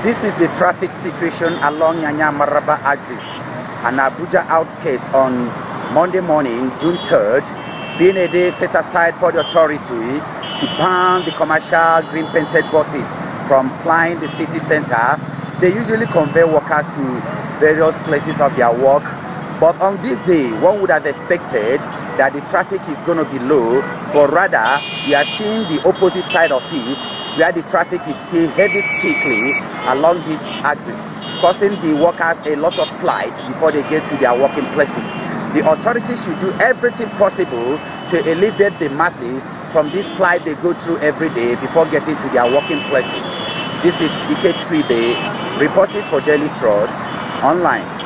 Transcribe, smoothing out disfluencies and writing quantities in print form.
This is the traffic situation along Nyanya Maraba axis and Abuja outskirts on Monday morning, June 3rd, being a day set aside for the authority to ban the commercial green painted buses from plying the city center. They usually convey workers to various places of their work, but on this day, one would have expected that the traffic is going to be low, but rather we are seeing the opposite side of it, where the traffic is still heavy thickly along this axis, causing the workers a lot of plight before they get to their working places. The authorities should do everything possible to alleviate the masses from this plight they go through every day before getting to their working places. This is Ikechukwu Ibe reporting for Daily Trust Online.